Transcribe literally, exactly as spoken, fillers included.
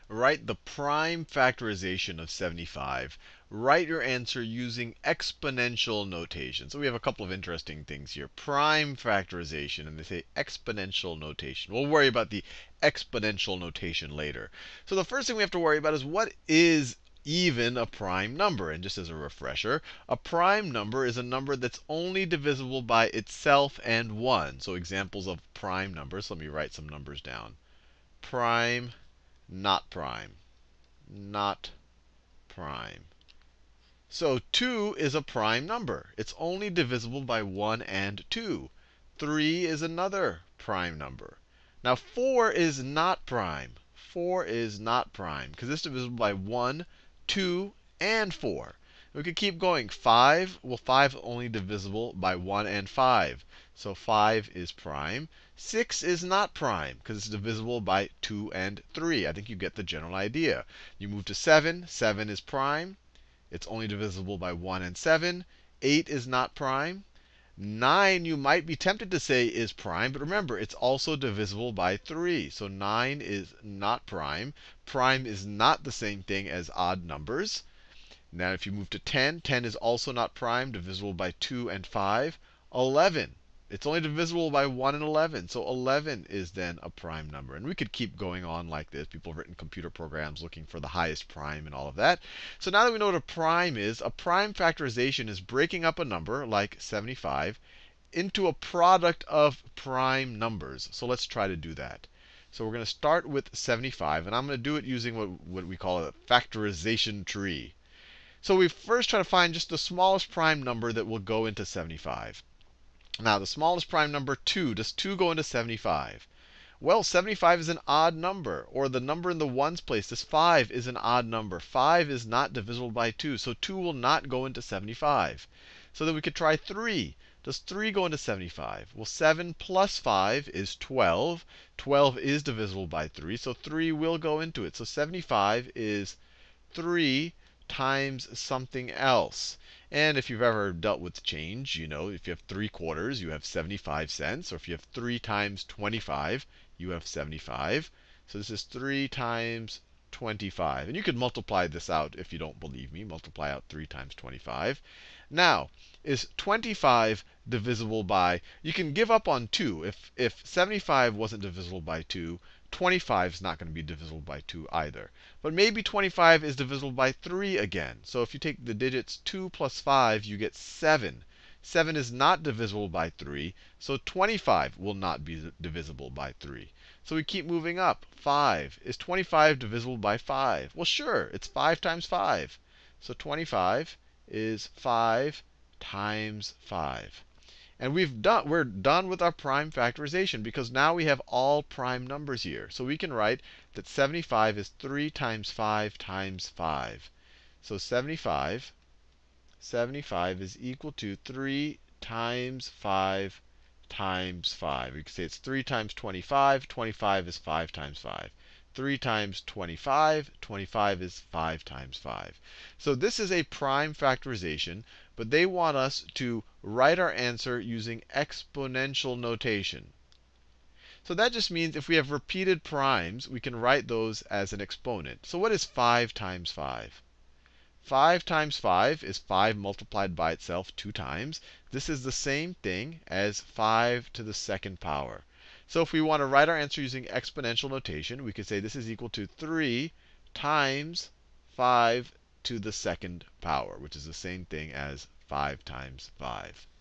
Write the prime factorization of seventy-five. Write your answer using exponential notation. So we have a couple of interesting things here. Prime factorization, and they say exponential notation. We'll worry about the exponential notation later. So the first thing we have to worry about is what is even a prime number. And just as a refresher, a prime number is a number that's only divisible by itself and one. So examples of prime numbers, let me write some numbers down. Prime, not prime, not prime. So two is a prime number. It's only divisible by one and two. three is another prime number. Now four is not prime. four is not prime because it's divisible by one, two, and four. We could keep going. five, well, five is only divisible by one and five. So five is prime. six is not prime because it's divisible by two and three. I think you get the general idea. You move to seven. seven is prime. It's only divisible by one and seven. eight is not prime. nine, you might be tempted to say is prime, but remember, it's also divisible by three. So nine is not prime. Prime is not the same thing as odd numbers. Now if you move to ten, ten is also not prime, divisible by two and five. eleven, it's only divisible by one and eleven. So eleven is then a prime number. And we could keep going on like this. People have written computer programs looking for the highest prime and all of that. So now that we know what a prime is, a prime factorization is breaking up a number like seventy-five into a product of prime numbers. So let's try to do that. So we're going to start with seventy-five. And I'm going to do it using what, what we call a factorization tree. So we first try to find just the smallest prime number that will go into seventy-five. Now, the smallest prime number, two. Does two go into seventy-five? Well, seventy-five is an odd number. Or the number in the ones place, this five, is an odd number. five is not divisible by two. So two will not go into seventy-five. So then we could try three. Does three go into seventy-five? Well, seven plus five is twelve. twelve is divisible by three. So three will go into it. So seventy-five is three times something else. And if you've ever dealt with change, you know, if you have three quarters, you have seventy-five cents. Or if you have three times twenty-five, you have seventy-five. So this is three times twenty-five. And you could multiply this out if you don't believe me. Multiply out three times twenty-five. Now, is twenty-five divisible by, you can give up on two. If, if seventy-five wasn't divisible by two, twenty-five is not going to be divisible by two either. But maybe twenty-five is divisible by three again. So if you take the digits two plus five, you get seven. seven is not divisible by three. So twenty-five will not be divisible by three. So we keep moving up. five. Is twenty-five divisible by five? Well, sure. It's five times five. So twenty-five is five times five. And we've done, we're done with our prime factorization because now we have all prime numbers here. So we can write that seventy-five is three times five times five. So seventy-five, seventy-five is equal to three times five times five. We can say it's three times twenty-five. twenty-five is five times five. three times twenty-five. twenty-five is five times five. So this is a prime factorization, but they want us to write our answer using exponential notation. So that just means if we have repeated primes, we can write those as an exponent. So what is five times five? five times five is five multiplied by itself two times. This is the same thing as five to the second power. So if we want to write our answer using exponential notation, we could say this is equal to three times five to the second power, which is the same thing as five times five.